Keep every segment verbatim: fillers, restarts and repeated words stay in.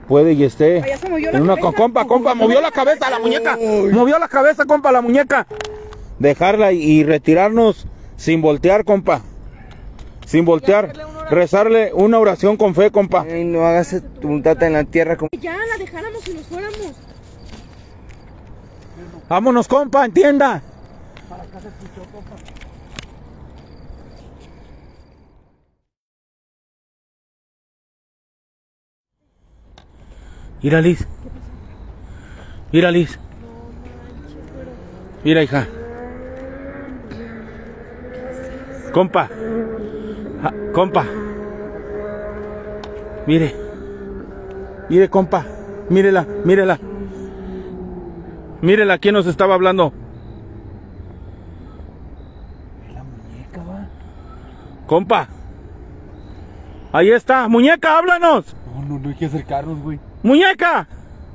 puede y esté Allá se movió la en una cabeza. compa, compa, movió la cabeza la muñeca, movió la cabeza, compa, la muñeca. Dejarla y, y retirarnos sin voltear, compa. Sin voltear, rezarle una oración con fe, compa. Ay, no hagas tu voluntad en la tierra como... Ya la dejáramos y nos fuéramos. Vámonos, compa, entienda. Para acá se escuchó, compa. Mira, Liz. Mira, Liz. Mira, hija. Compa. Ah, compa. Mire. Mire, compa. Mírela, mírela. Mírela, ¿quién nos estaba hablando? La muñeca, va. Compa. Ahí está. Muñeca, háblanos. No, no, no hay que acercarnos, güey. Muñeca.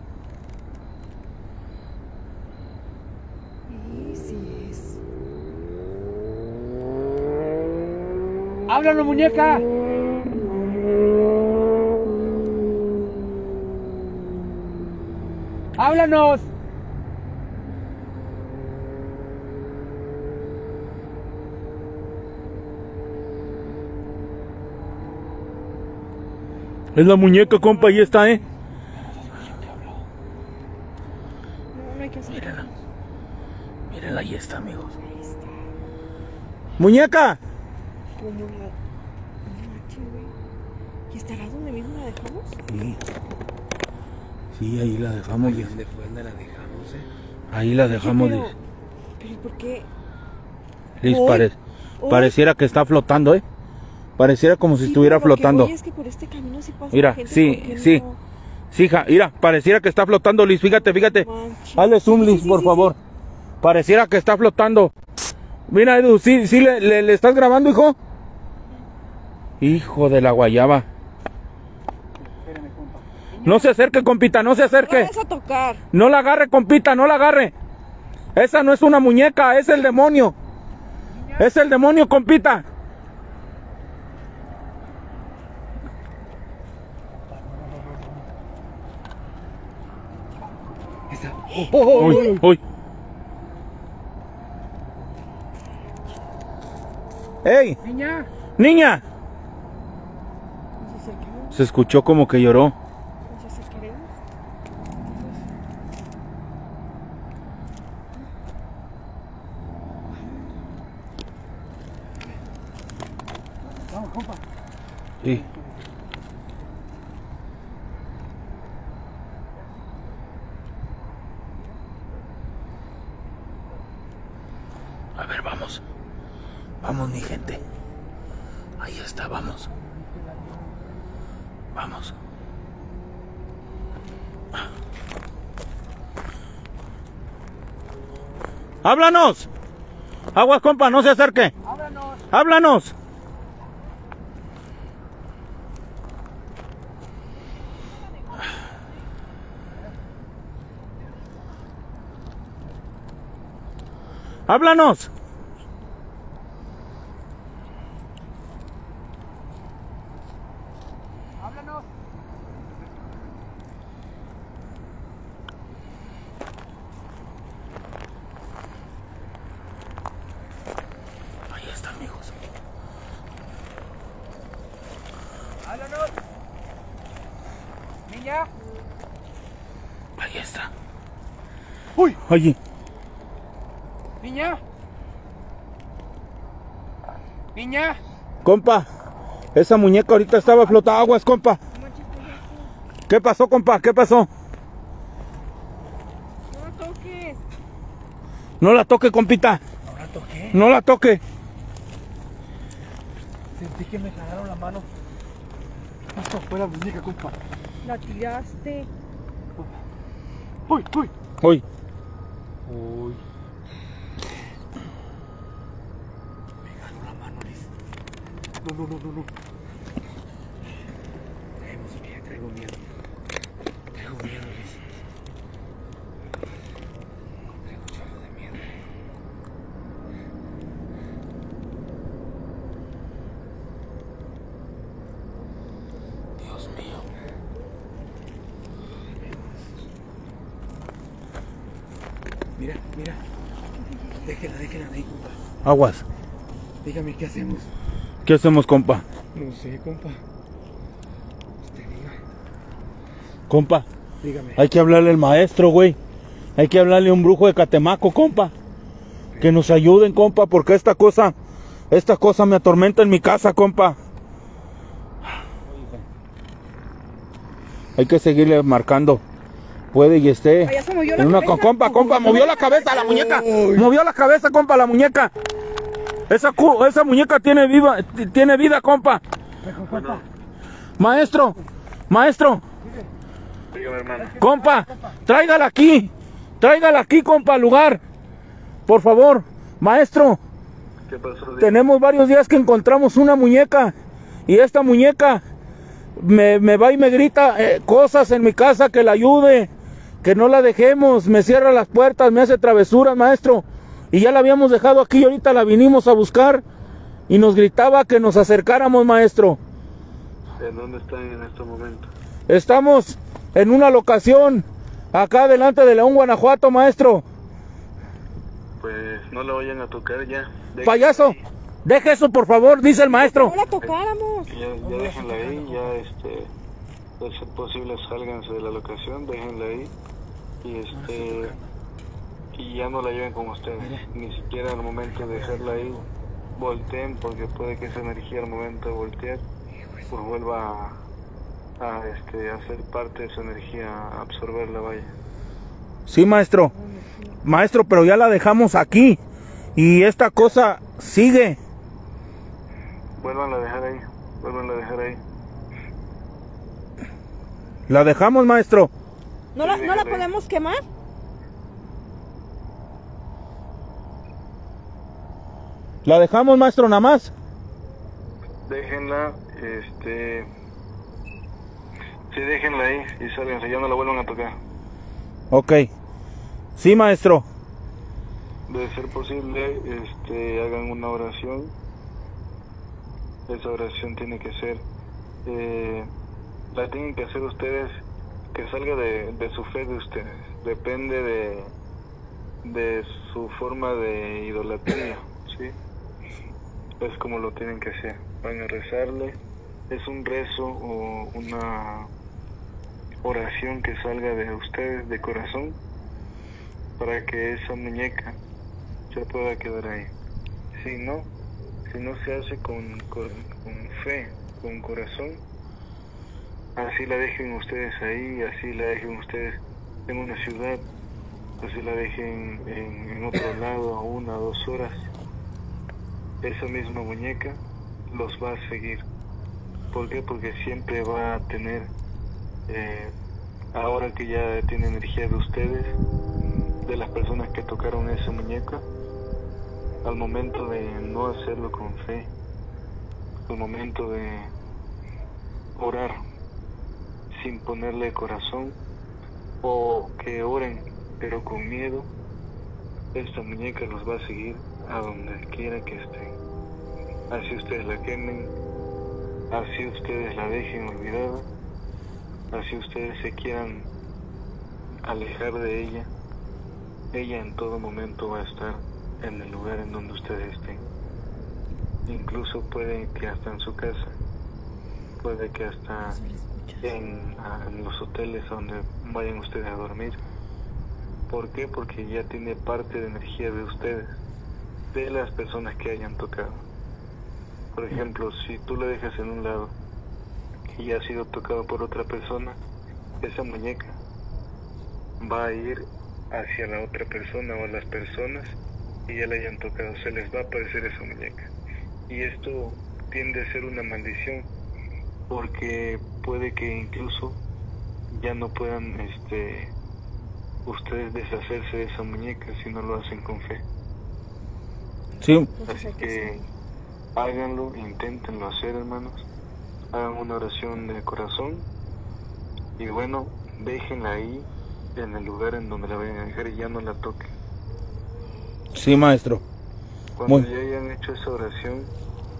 Sí, sí es. ¡Háblanos, muñeca! ¡Háblanos! Es la muñeca, compa, ahí está, ¿eh? No, no hay que hacer. Mírala. Mírala, ahí está, amigos. ¡Muñeca! ¿Cómo no? No manches, güey. ¿Y estará donde mismo la dejamos? Sí. Sí, ahí la dejamos, Liz. ¿Dónde fue donde la dejamos, eh? Ahí la dejamos, Pero, Liz. pero ¿y por qué? Liz, Hoy- pare- hoy- pareciera que está flotando, ¿eh? Pareciera como si Sí, estuviera pero lo que flotando. voy es que por este camino sí pasa Mira, gente, sí, ¿por qué sí. no? Sí, hija, mira, pareciera que está flotando, Liz. Fíjate, fíjate. Manches. Hazle zoom, Sí, Liz, sí, por sí, favor. Pareciera que está flotando. Mira, Edu, ¿sí, sí le, le- le estás grabando, hijo? Hijo de la guayaba. No se acerque, compita, no se No la acerque. vayas a tocar. No la agarre, compita, no la agarre. Esa no es una muñeca, es el demonio. Es el demonio, compita. Está. Oh, oh, oh, Uy, uy. ¡Ey! Niña. ¡Niña! Nos acerquemos, Se escuchó como que lloró. nos acercaremos. Vamos, compa. Sí. A ver, vamos. Vamos, mi gente. Ahí está, vamos. Vamos. ¡Háblanos! Aguas, compa, no se acerque. Háblanos. ¡Háblanos! ¡Háblanos! Háblanos. Ahí está, amigos. Háblanos. Niña. Ahí está. Uy. Allí. Niña. Niña. Compa, esa muñeca ahorita estaba flotando. Aguas, compa. No manches, ¿qué es eso? ¿Qué pasó, compa? ¿Qué pasó? No la toques. No la toque, compita. ¿No la toqué? No la toque. Sentí que me jalaron la mano. Esto fue la muñeca, compa. La tiraste. Uy, uy. Uy. Uy. Me jaló la mano, Liz. No, no, no, no, no. Traigo miedo, traigo miedo. Traigo miedo, Liz. Traigo un chorro de miedo. Dios mío. Mira, mira. Déjela, déjela ahí, compa. Aguas. Dígame, ¿qué hacemos? ¿Qué hacemos, compa? No sé, compa. Usted diga. Compa, Dígame. hay que hablarle al maestro, güey. Hay que hablarle a un brujo de Catemaco, compa. Que nos ayuden, compa, porque esta cosa, esta cosa me atormenta en mi casa, compa. Hay que seguirle marcando. Puede y esté. Ay, ya se movió la en una cabeza. compa, compa, movió la cabeza la muñeca. Movió la cabeza, compa, la muñeca. Esa cu- esa muñeca tiene viva, tiene vida, compa. Maestro, maestro. Dígame, hermano. Compa, tráigala aquí. Tráigala aquí, compa, al lugar. Por favor, maestro. ¿Qué pasó? Tenemos varios días que encontramos una muñeca. Y esta muñeca me, me va y me grita eh, cosas en mi casa, que la ayude, que no la dejemos. Me cierra las puertas, me hace travesuras, maestro. Y ya la habíamos dejado aquí y ahorita la vinimos a buscar. Y nos gritaba que nos acercáramos, maestro. ¿En dónde están en este momento? Estamos en una locación acá delante de León, Guanajuato, maestro. Pues no la vayan a tocar ya. Dejen- Payaso, deje eso, por favor, dice el maestro. No la tocáramos. Ya, ya déjenla ahí, ya este, de ser posible sálganse de la locación, déjenla ahí y este, y ya no la lleven con ustedes, ni siquiera al momento de dejarla ahí, volteen, porque puede que esa energía al momento de voltear, pues vuelva a, a este, a ser parte de su energía, a absorberla, vaya. Sí, maestro. Maestro, pero ya la dejamos aquí. Y esta cosa sigue. Vuelvan a dejar ahí, vuelvan a dejar ahí. La dejamos, maestro. ¿No la, ¿No la podemos quemar? La dejamos, maestro, nada más. Déjenla, este, sí, déjenla ahí y sálganse, ya no la vuelvan a tocar. Ok. Sí, maestro. De ser posible, este, hagan una oración. Esa oración tiene que ser, eh, la tienen que hacer ustedes, que salga de, de su fe de ustedes. Depende de, de su forma de idolatría, ¿sí? Es como lo tienen que hacer. Van a rezarle. Es un rezo o una oración que salga de ustedes de corazón para que esa muñeca se pueda quedar ahí. Si no, si no se hace con, con, con fe, con corazón, así la dejen ustedes ahí, así la dejen ustedes en una ciudad, así la dejen en, en otro lado a una o dos horas, esa misma muñeca los va a seguir. ¿Por qué? Porque siempre va a tener, eh, ahora que ya tiene energía de ustedes, de las personas que tocaron esa muñeca, al momento de no hacerlo con fe, al momento de orar sin ponerle corazón, o que oren pero con miedo, esta muñeca los va a seguir a donde quiera que estén. Así ustedes la quemen, así ustedes la dejen olvidada, así ustedes se quieran alejar de ella, ella en todo momento va a estar en el lugar en donde ustedes estén. Incluso puede que hasta en su casa, puede que hasta en, en los hoteles donde vayan ustedes a dormir. ¿Por qué? Porque ya tiene parte de energía de ustedes, de las personas que hayan tocado. Por ejemplo, si tú lo dejas en un lado y ya ha sido tocado por otra persona, esa muñeca va a ir hacia la otra persona o a las personas y ya la hayan tocado, se les va a aparecer esa muñeca. Y esto tiende a ser una maldición, porque puede que incluso ya no puedan este, ustedes deshacerse de esa muñeca si no lo hacen con fe. Sí. Así que háganlo, inténtenlo hacer, hermanos. Hagan una oración de corazón y bueno, déjenla ahí en el lugar en donde la vayan a dejar y ya no la toquen. Sí, maestro. Cuando Muy- ya hayan hecho esa oración,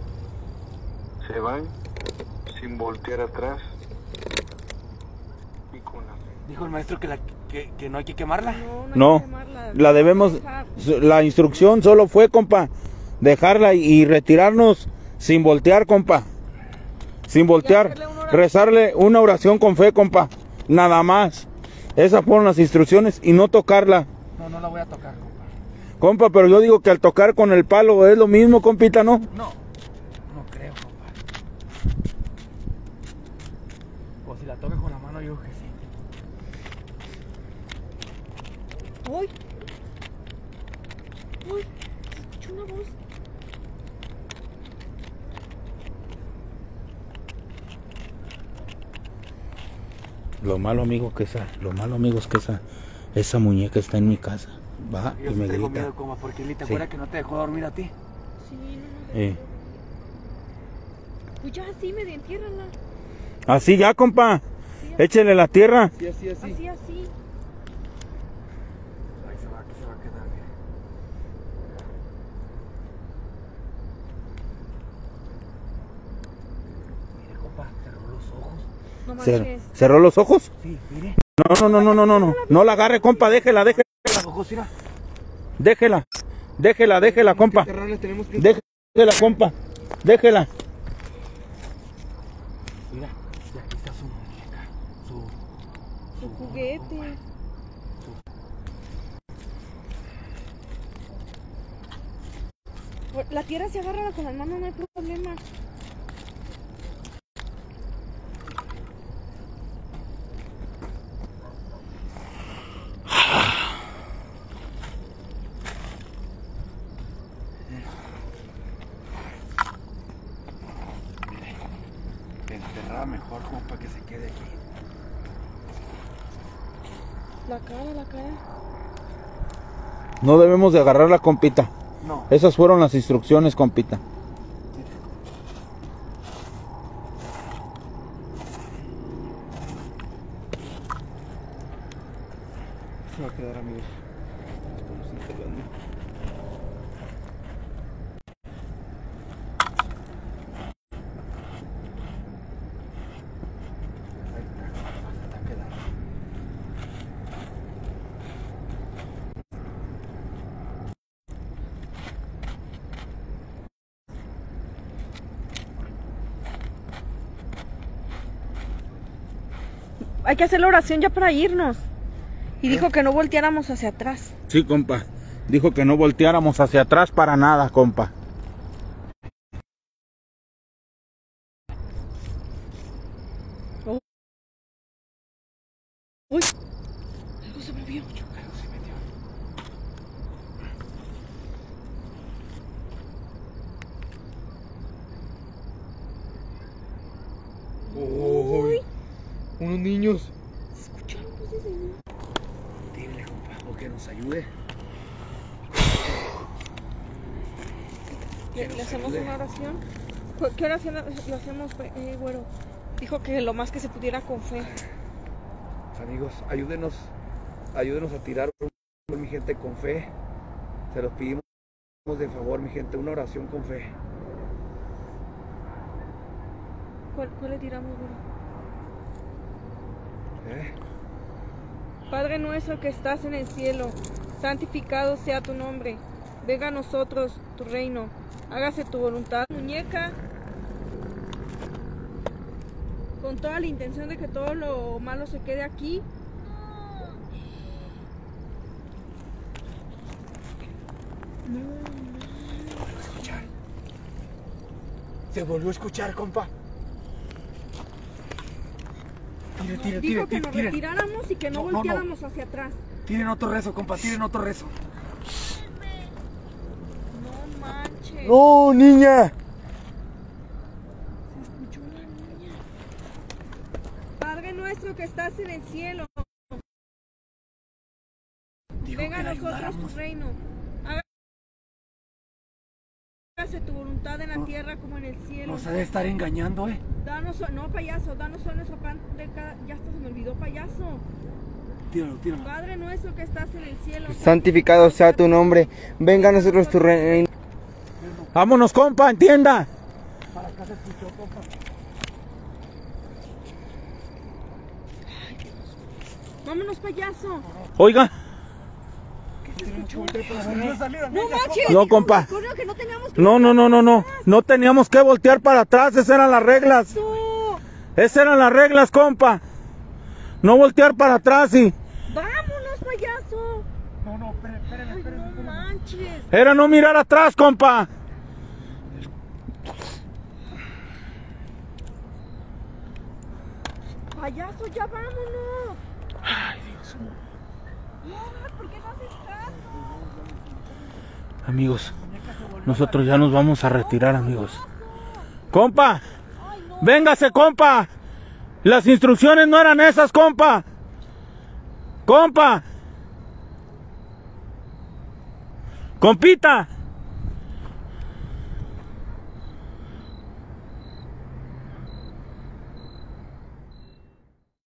se van sin voltear atrás vicuna. Dijo el maestro que, la, que, que no hay que quemarla. No, no, hay No, que quemarla. la debemos, Dejar. la instrucción solo fue, compa, dejarla y, y retirarnos sin voltear, compa. Sin voltear, hacerle una oración. rezarle una oración con fe, compa. Nada más. Esas fueron las instrucciones y no tocarla. No, no la voy a tocar, compa. Compa, pero yo digo que al tocar con el palo es lo mismo, compita, ¿no? No, no creo, compa. O si la toca con la mano, yo creo que sí. ¡Uy! ¡Uy! Se escuchó una voz. Lo malo, amigo, que esa, lo malo, amigos, que esa, esa muñeca está en mi casa. Va Yo y sí me tengo grita. miedo, compa, porque él te Sí. acuerdas que no te dejó dormir a ti. Sí, no, no. Eh. Pues ya así, medio entiérrala. Así ya, compa. Sí, Échele la tierra. Sí, así, así, así. así. Ahí se va, se va a quedar. Mire, compa, cerró los ojos. No Cer- manches. ¿Cerró los ojos? Sí, mire. No, no, no, no, no, no, no. No la agarre, compa, déjela, déjela, Los ojos, mira. déjela. Déjela, déjela, compa. Cerrarles, tenemos que... Déjela, compa. Déjela. Mira, y aquí está su muñeca. Su... Su juguete. La tierra se agarra con las manos, no hay problema. Enterrada mejor, compa, que se quede aquí. La cara, la cara. No debemos de agarrarla, compita. No. Esas fueron las instrucciones, compita. Se va a quedar, amigos. Estamos enterrando. Ahí está, está quedando. Hay que hacer la oración ya para irnos. Y dijo que no volteáramos hacia atrás. Sí, compa. Dijo que no volteáramos hacia atrás para nada, compa. Uy, algo se movió. Algo se metió. Uy, Unos niños. ¿se escucharon voces de niños? Dile, compa, o que nos ayude. Le, le hacemos una oración. ¿Qué- ¿Qué oración le le hacemos, eh, güero? Dijo que lo más que se pudiera con fe. Amigos, ayúdenos, ayúdenos a tirar, mi gente, con fe. Se los pedimos de favor, mi gente, una oración con fe. ¿Cuál, cuál le tiramos, güero? ¿Eh? Padre nuestro que estás en el cielo, santificado sea tu nombre. Venga a nosotros tu reino. Hágase tu voluntad. Muñeca, con toda la intención de que todo lo malo se quede aquí. No, no. Escuchar. Se volvió a escuchar, compa. Tire, tire, tire, Dijo que tire, nos tire. retiráramos y que no, No, no, no. volteáramos hacia atrás. Tiren otro rezo, compa, tiren otro rezo. No manches. ¡No, niña! Se escuchó una niña. Padre nuestro que estás en el cielo, Dijo venga a que la nosotros ayudáramos. tu reino. Hágase tu voluntad en la No. tierra como en el cielo. Nos ha de estar engañando, ¿eh? Danos, no payaso, danos hoy nuestro pan de cada... Ya hasta se me olvidó payaso. Tíralo, tíralo. Padre nuestro que estás en el cielo. Santificado sea tu nombre, venga a nosotros tu reino. Vámonos, compa, entienda. Para acá se escuchó, compa. Ay, Dios. Vámonos, payaso. Oiga. No manches. No, compa. Correo que no tengamos que No, no, no, no, no. No teníamos que voltear para atrás. Esas eran las reglas. Eso. Esas eran las reglas, compa. No voltear para atrás y... Vámonos, payaso. No, no, espérame, espérame, espérame. No manches. Era no mirar atrás, compa. Payaso, ya vámonos. Ay, Dios mío. No, ¿por qué no haces caso? Amigos, nosotros ya nos vamos a retirar, amigos. Compa, véngase, compa. Las instrucciones no eran esas, compa. Compa. Compita.